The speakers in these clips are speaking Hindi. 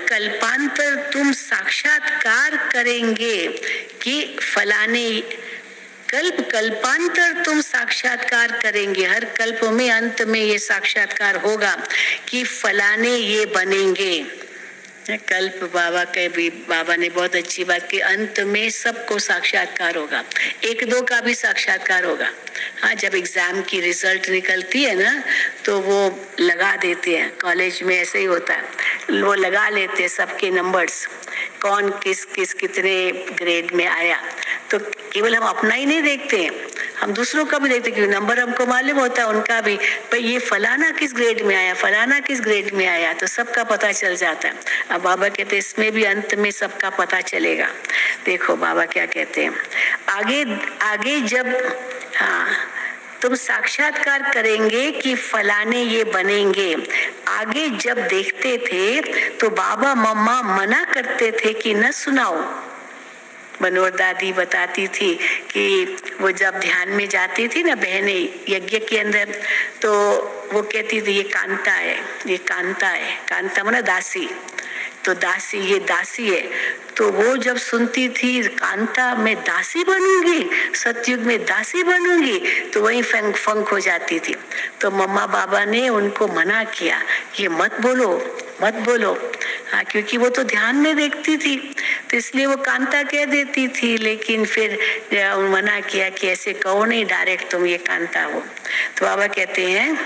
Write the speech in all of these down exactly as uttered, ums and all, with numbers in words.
कल्पांतर तुम साक्षात्कार करेंगे कि फलाने कल्प कल्पांतर तुम साक्षात्कार करेंगे, हर कल्प में अंत में ये साक्षात्कार होगा कि फलाने ये बनेंगे। कल्प बाबा के भी बाबा ने बहुत अच्छी बात की, अंत में सबको साक्षात्कार होगा, एक दो का भी साक्षात्कार होगा। हाँ, जब एग्जाम की रिजल्ट निकलती है ना तो वो लगा देते हैं, कॉलेज में ऐसे ही होता है, वो लगा लेते हैं सबके नंबर्स, कौन किस किस कितने ग्रेड में आया। तो केवल हम अपना ही नहीं देखते हैं, हम दूसरों का भी देखते हैं, क्योंकि नंबर हमको मालूम होता है उनका भी, भाई ये फलाना किस ग्रेड में आया, फलाना किस ग्रेड में आया, तो सबका पता चल जाता है। अब बाबा कहते हैं इसमें भी अंत में सबका पता चलेगा। देखो बाबा क्या कहते हैं आगे आगे जब हाँ तुम साक्षात्कार करेंगे कि फलाने ये बनेंगे। आगे जब देखते थे तो बाबा मम्मा मना करते थे कि न सुनाओ। मनोहर दादी बताती थी कि वो जब ध्यान में जाती थी ना बहनें यज्ञ के अंदर, तो वो कहती थी ये कांता है, ये कांता है, कांता माना दासी, तो दासी ये दासी है। तो वो जब सुनती थी कांता मैं दासी बनूंगी, सतयुग में दासी बनूंगी, तो वही फंक फंक हो जाती थी। तो मम्मा बाबा ने उनको मना किया ये मत बोलो मत बोलो, हाँ, क्योंकि वो तो ध्यान में देखती थी तो इसलिए वो कांता कह देती थी, लेकिन फिर मना किया कि ऐसे कहो नहीं डायरेक्ट तुम ये कांता हो। तो बाबा कहते हैं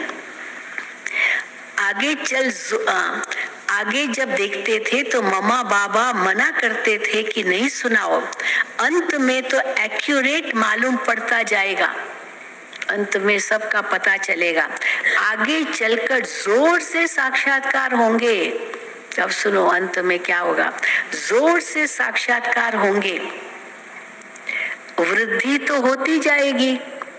आगे चल आ, आगे जब देखते थे तो मम्मा बाबा मना करते थे कि नहीं सुनाओ, अंत में तो एक्यूरेट मालूम पड़ता जाएगा, अंत में सबका पता चलेगा, आगे चलकर जोर से साक्षात्कार होंगे। अब सुनो अंत में क्या होगा, जोर से साक्षात्कार होंगे, वृद्धि तो होती जाएगी,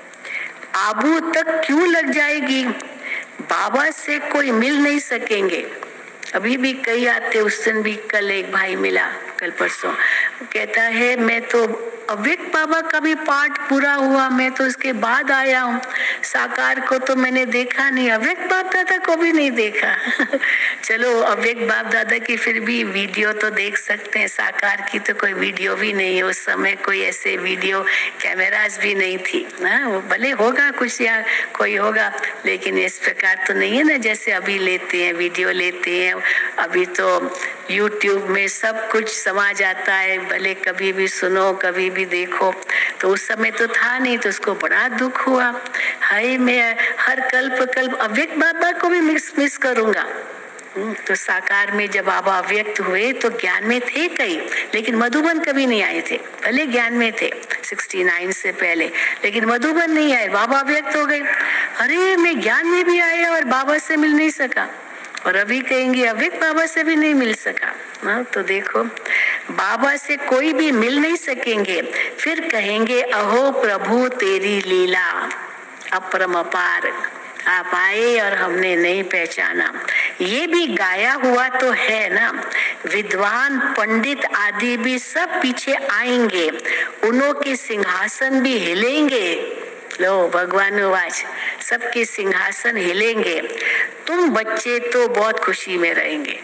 आबू तक क्यों लग जाएगी, बाबा से कोई मिल नहीं सकेंगे। अभी भी कई आते, उस दिन भी कल एक भाई मिला, कल परसों, कहता है मैं तो अव्यक्त बाबा का भी पाठ पूरा हुआ, मैं तो उसके बाद आया हूँ, साकार को तो मैंने देखा नहीं, अव्यक्त बाप दादा को भी नहीं देखा। चलो अव्यक्त बाप दादा की फिर भी वीडियो तो देख सकते हैं, साकार की तो कोई वीडियो भी नहीं है, उस समय कोई ऐसे वीडियो कैमरास भी नहीं थी ना, वो भले होगा कुछ या कोई होगा, लेकिन इस प्रकार तो नहीं है ना जैसे अभी लेते हैं, वीडियो लेते हैं। अभी तो यूट्यूब में सब कुछ समा जाता है, भले कभी भी सुनो कभी भी देखो, तो उस समय तो था नहीं, तो उसको बड़ा दुख हुआ। हाय मैं हर कल्प कल्प अव्यक्त बाबा को भी मिस मिस करूंगा। तो साकार में जब बाबा अव्यक्त हुए तो ज्ञान में थे कई, लेकिन मधुबन कभी नहीं आए थे, भले ज्ञान में थे उनहत्तर से पहले, लेकिन मधुबन नहीं आए, बाबा अव्यक्त हो गए। अरे मैं ज्ञान में भी आया और बाबा से मिल नहीं सका, और अभी कहेंगे अव्यक्त बाबा से भी नहीं मिल सका। हाँ, तो देखो बाबा से कोई भी मिल नहीं सकेंगे, फिर कहेंगे अहो प्रभु तेरी लीला अपरम अपार, आप आए और हमने नहीं पहचाना। ये भी गाया हुआ तो है ना, विद्वान पंडित आदि भी सब पीछे आएंगे, उन्हों के सिंहासन भी हिलेंगे। लो भगवान आवाज, सबके सिंहासन हिलेंगे, तुम बच्चे तो बहुत खुशी में रहेंगे,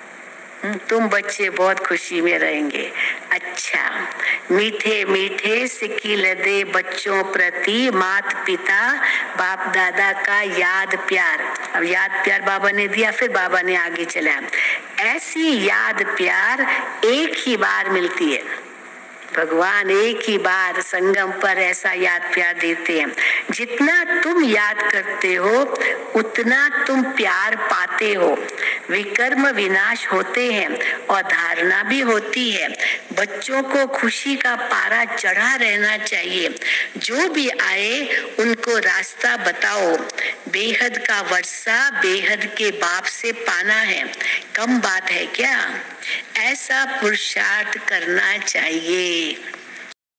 तुम बच्चे बहुत खुशी में रहेंगे। अच्छा, मीठे मीठे सिक्की लदे बच्चों प्रति मात पिता बाप दादा का याद प्यार। अब याद प्यार बाबा ने दिया, फिर बाबा ने आगे चला, ऐसी याद प्यार एक ही बार मिलती है। भगवान एक ही बार संगम पर ऐसा याद प्यार देते हैं, जितना तुम याद करते हो उतना तुम प्यार पाते हो। विकर्म विनाश होते हैं और धारणा भी होती है। बच्चों को खुशी का पारा चढ़ा रहना चाहिए, जो भी आए उनको रास्ता बताओ। बेहद का वर्षा बेहद के बाप से पाना है, कम बात है क्या? ऐसा पुरुषार्थ करना चाहिए।